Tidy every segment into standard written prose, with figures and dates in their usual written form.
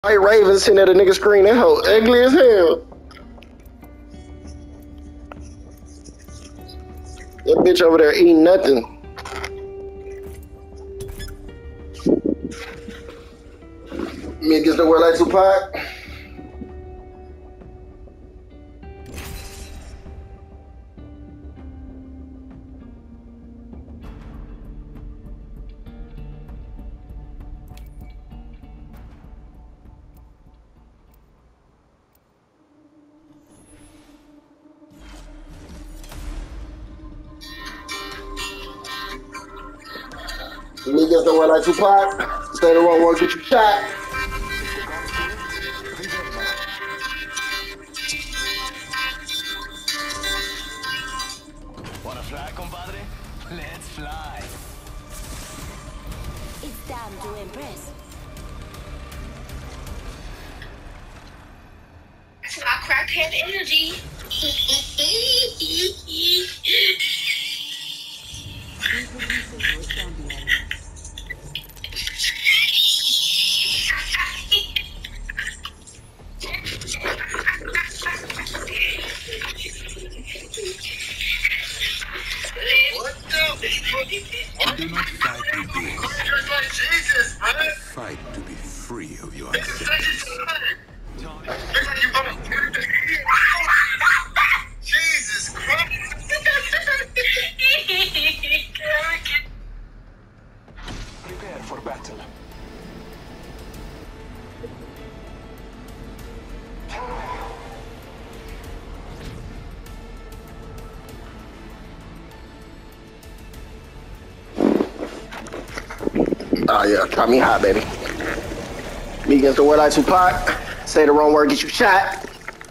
White Raven sitting at a nigga screen. That hoe ugly as hell. That bitch over there eating nothing. Me against the world like Tupac. Me against the world like Tupac. Stay the wrong word, get you shot. Wanna fly, compadre? Let's fly. It's time to impress. That's my crackhead energy. Introducing your champion. Do not fight with beings. Fight to be free of your acceptance. Jesus Christ! Prepare for battle. Oh yeah, try me hot, baby. Me against the world like Tupac. Say the wrong word, get you shot.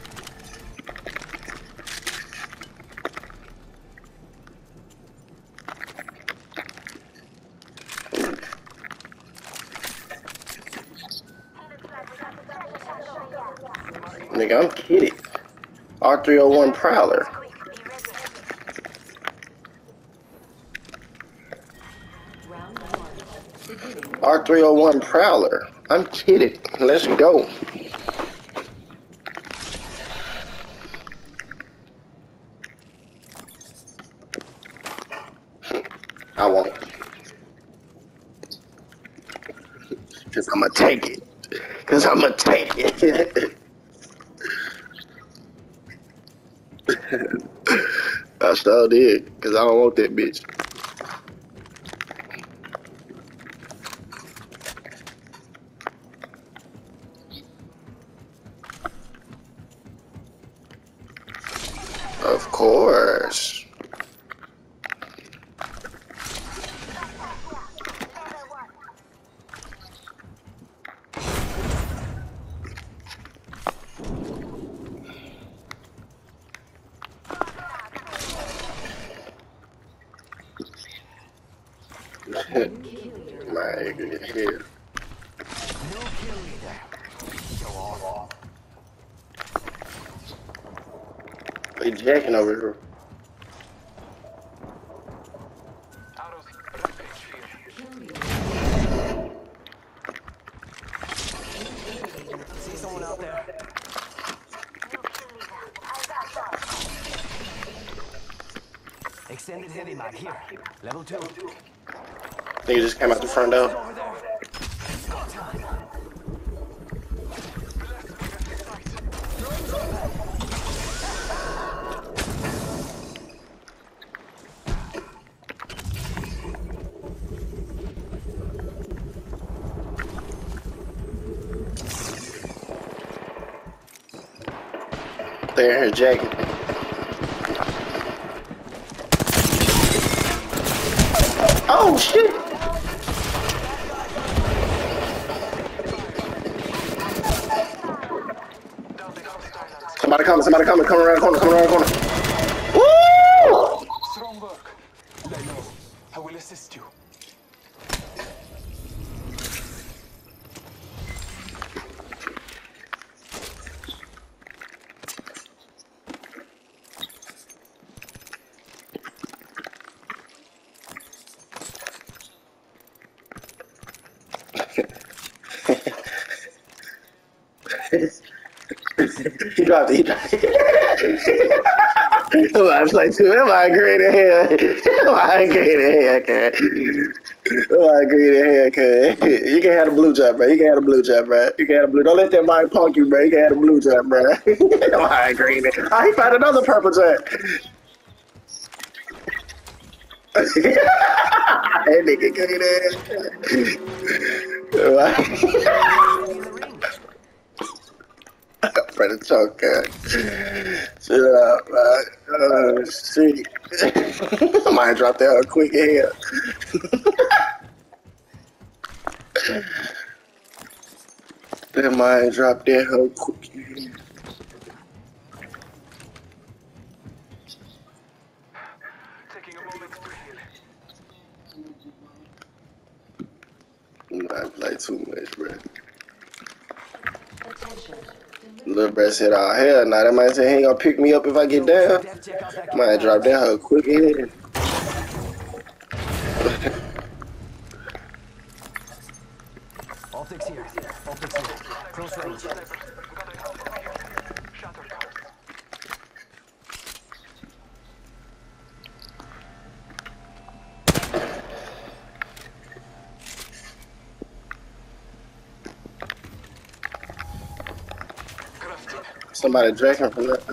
Nigga, I'm kidding. R301 Prowler. Round one. Beginning. R301 Prowler. I'm kidding. Let's go. I won't. Cause I'ma take it. Cause I'ma take it. I sure did. Cause I don't want that bitch. Of course. My good hair. No kill leader. So on. They jacking over here. Arrows, rampage here. See someone out there? Extended heavy mag here. Level 2. Nigga just came out the front door. Over there. Go time. They're in here jacking. Oh shit! Somebody coming, come around the corner. Woo! Strong work. Lay low. I will assist you. He dropped it. He dropped it. I was like, too. Am I green in here? Am I green in here, kid? Am I green in here, kid? You can have a blue jump, bro. You can have a blue jump, bro. You can have a blue. Don't let that mind punk you, bro. You can have a blue jump, bro. Am I green in here? Oh, he found another purple jump. That nigga green in here. For the choker. Shut up, man. Oh, shit. I might drop that hoe quick here. That might drop that hoe quick here. Taking a moment to heal. I play too much, bro. Attention. Little bro said, oh, hell nah. That might say he ain't gonna pick me up if I get down. Might drop that hoe quick here. Optics here. Optics here. Close range. Shatter count. Somebody drinking from that.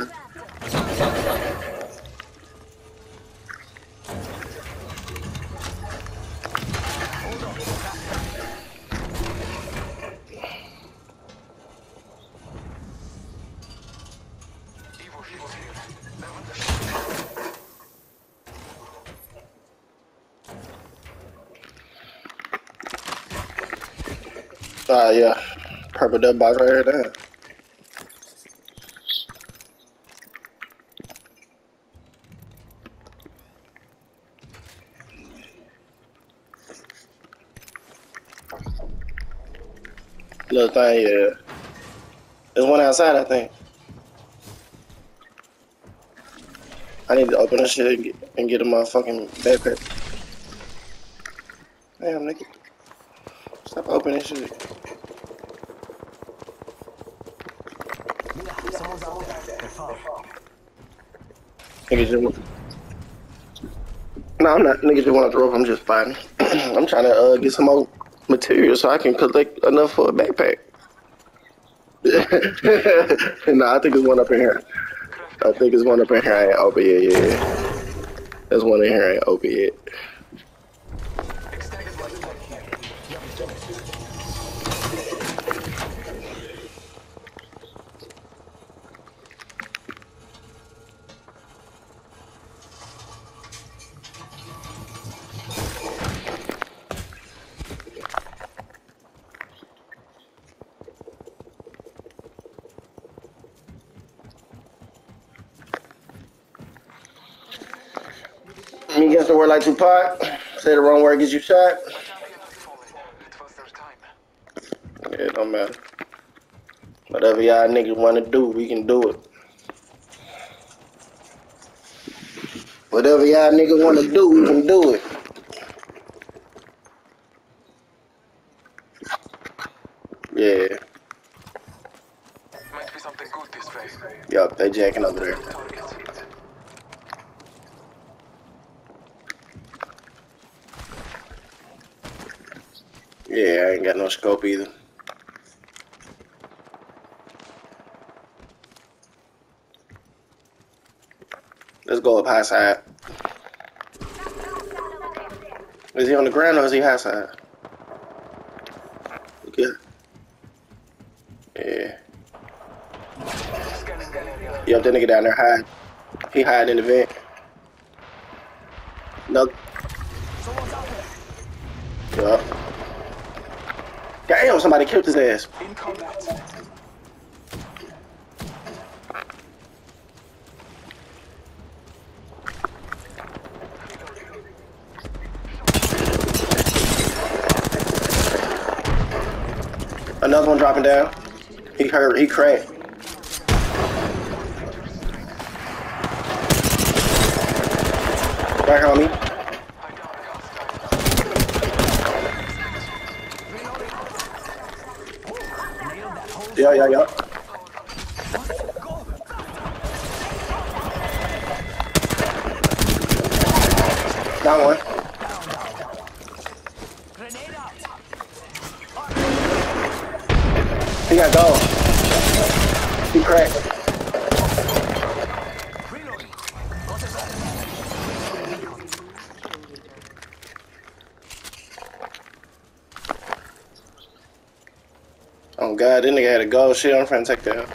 Yeah. Purple dub box right here there. Little thing, yeah. There's one outside, I think. I need to open this shit and get a motherfucking backpack. Damn, nigga. Stop opening shit. Someone's out there. They're far. Niggas just want... No, I'm not. Niggas just want to throw up. I'm just fighting. I'm trying to get some more material so I can collect enough for a backpack. Nah, I think there's one up in here. I think there's one up in here. I ain't open yet. Yeah. There's one in here. I ain't open yet. Me against the word like Tupac. Say the wrong word, gets you shot. It was their time. Yeah, it don't matter. Whatever y'all niggas want to do, we can do it. Whatever y'all niggas want to do, we can do it. Yeah. Might be something good this way. Yup, they jacking over there. Target. Yeah, I ain't got no scope either. Let's go up high side. Is he on the ground or is he high side? Okay. Yeah. Scanning the area. Yup, that nigga down there hide. He hiding in the vent. No. Someone's out there. Yup. Damn, somebody killed his ass. In combat. Another one dropping down. He hurt, he cracked. Back on me. Yeah. Down one. He got gold. He cracked. Oh god, this nigga had a gold shit. I'm trying to take that.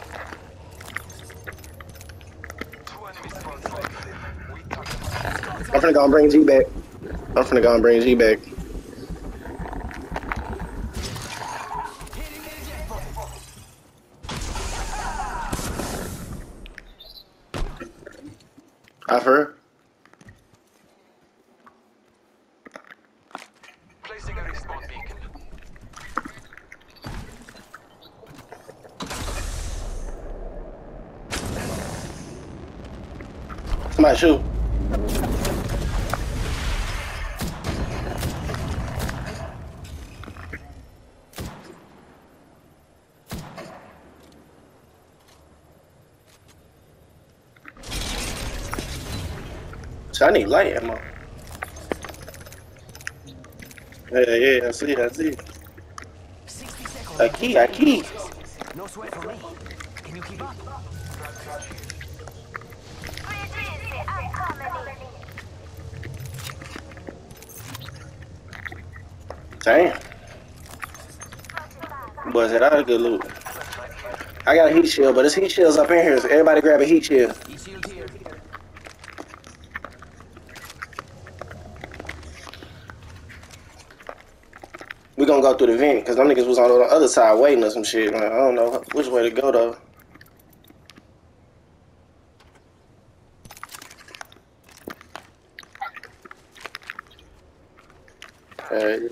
I'm finna go and bring G back. I'm finna go and bring G back. I've heard. Placing a respawn beacon. Somebody shoot. So I need light ammo. Yeah, I see. 60 seconds. I key. No sweat for me. Can you keep up? Damn. Boys, that out a good loot. I got a heat shield, but there's heat shields up in here, so everybody grab a heat shield. E-shield here. We gonna go through the vent, because them niggas was on the other side waiting or some shit, man. I don't know which way to go, though. Hey.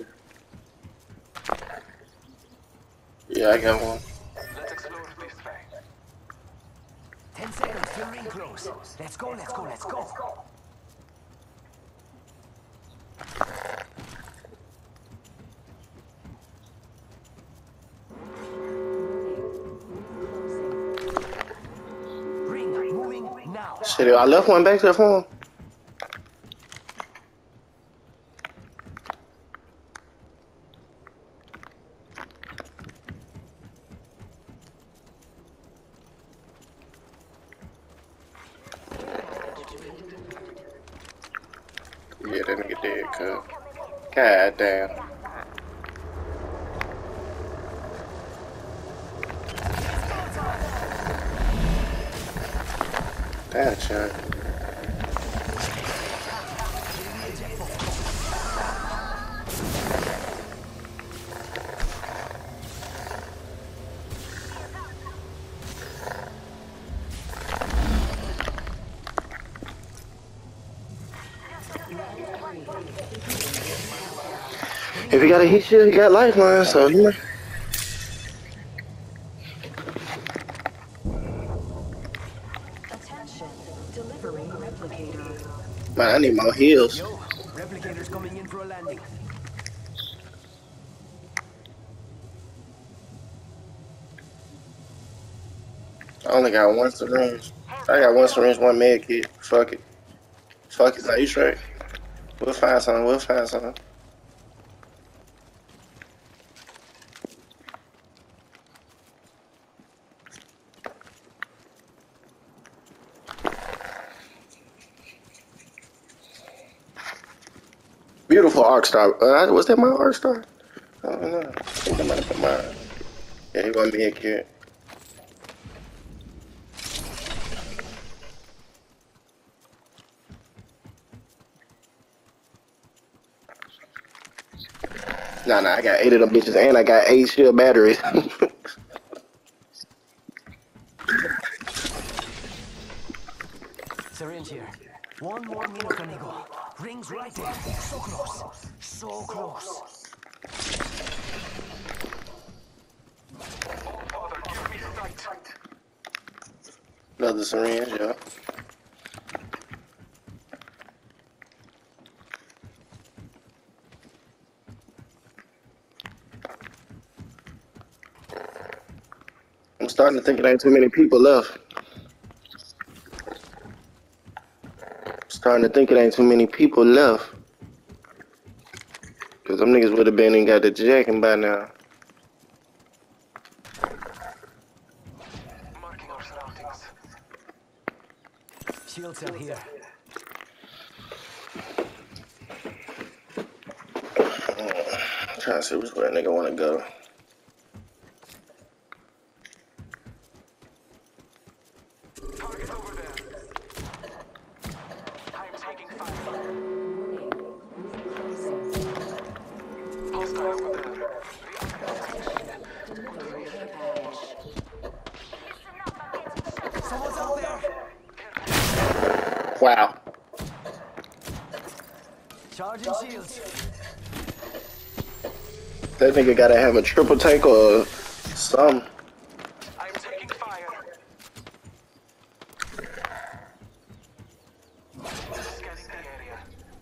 Yeah, I got one. Let's explore this way. 10 seconds till ring close. Let's go. Ring moving now. Shit, I left one back there for him. Yeah, that nigga dead, cuz. God damn. Damn, shit. If he got a heat shield, he got lifeline, so he might. Attention. Delivering replicator. Man, I need more heals. Yo, replicators coming in for a landing. I only got one syringe. I got one syringe, one med kit. Fuck it. Fuck it, are you straight? We'll find something. Beautiful arc star. Was that my arc star? I don't know. I think that might have been mine. Yeah, he want me a kid. Nah, I got 8 of them bitches and I got 8 shield batteries. Syringe here. One more minute, amigo. Rings right there. So close. So close. Oh, Father, give me sight. Another syringe, yeah. starting to think it ain't too many people left. Starting to think it ain't too many people left. Cause them niggas would have been and got the jacking by now. Marking our surroundings. Shield cell here. I'm trying to see which way a nigga wanna go. Target over there. I'm taking fire. Hostile over there. Someone's out there. Wow. Charging shields. That nigga gotta have a triple tank or something. I'm taking fire. Scanning the area.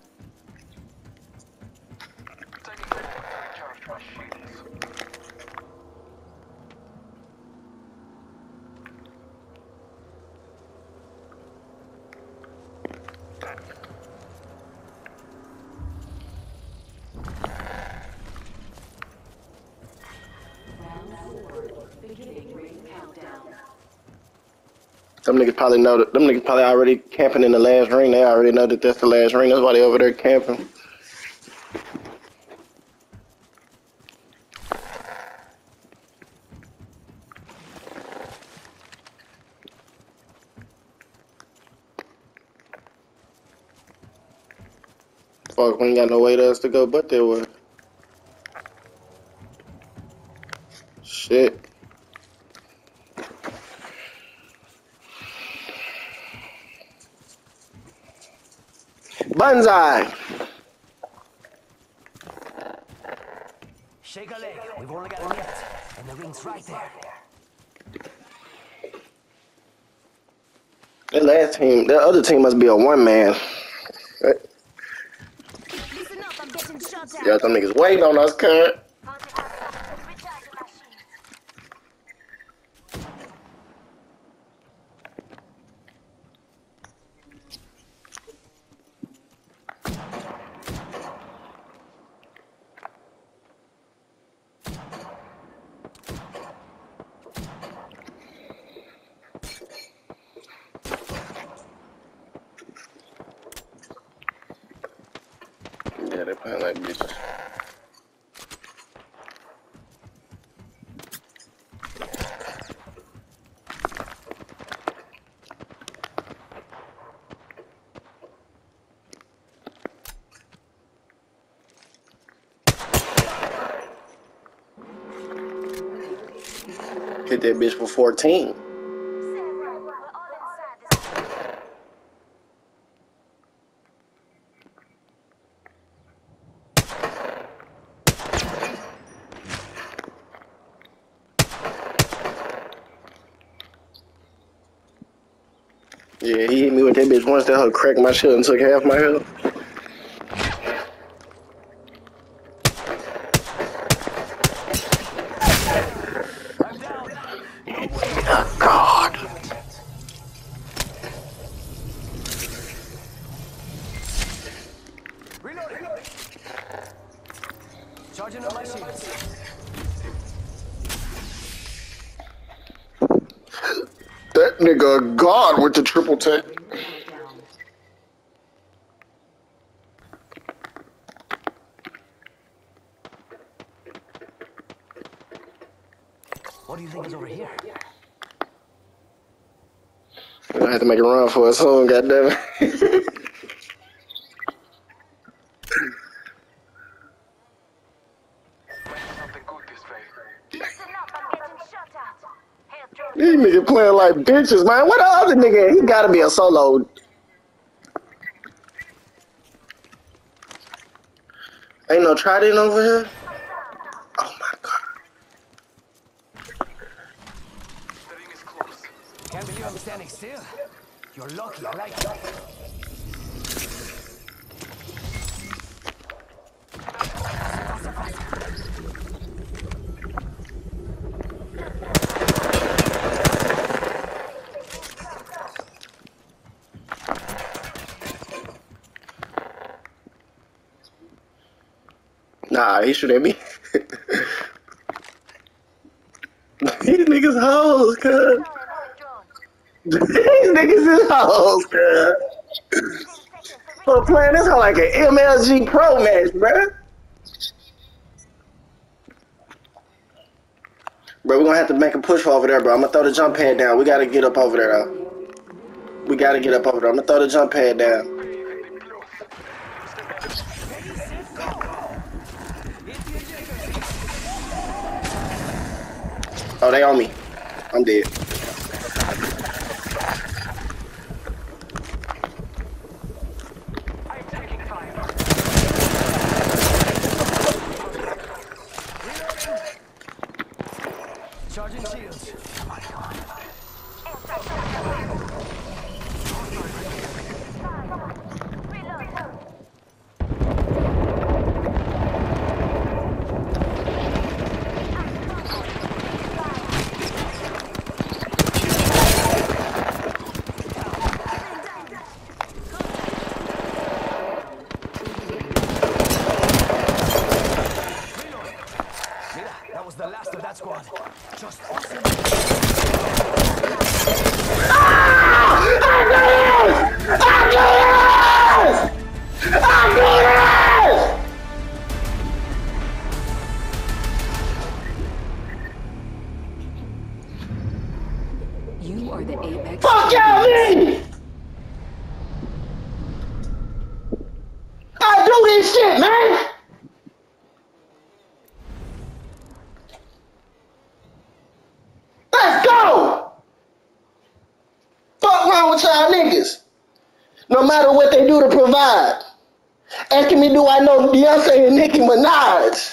Taking a minute to recharge my shields. Beginning ring countdown. Them niggas probably know that. Them niggas probably already camping in the last ring. They already know that that's the last ring. That's why they over there camping. Fuck, we ain't got no way else to go but there was. Shit. Banzai! Shake a leg. We've only got a minute. And the ring's right there. That last team, that other team must be a one man. Listen up, I'm getting shot at. Yeah, them niggas waiting on us, current. Yeah, they playing like bitches. Hit that bitch for 14. Yeah, he hit me with that bitch once. That hoe cracked my shit and took half my health. I'm down. Oh, God. Reloading. Charging up my shields. That nigga a god with the triple tank. Countdown. What do you think is over here? We're gonna have to make a run for it soon, goddammit. Something good this way. Listen up, I'm getting shot at. Help drone. These niggas playing like bitches, man. What the other nigga? He gotta be a solo. Ain't no Trident over here? Oh my god. The ring is close. Can't believe I'm standing still. You're lucky, I like it. Nah, he shoot at me. These niggas hoes, cuz. These niggas is hoes, cuz. But playing this hoe like an MLG Pro match, bruh. Bro, we're gonna have to make a push for over there, bro. I'm gonna throw the jump pad down. We gotta get up over there, though. We gotta get up over there. I'm gonna throw the jump pad down. Oh, they on me. I'm dead. Charging shields. That was the last of that squad. Just awesome. You are the Apex. Fuck y'all, man! I do this shit, man! Let's go! Fuck wrong with y'all niggas? No matter what they do to provide. Asking me, do I know Beyonce and Nicki Minaj?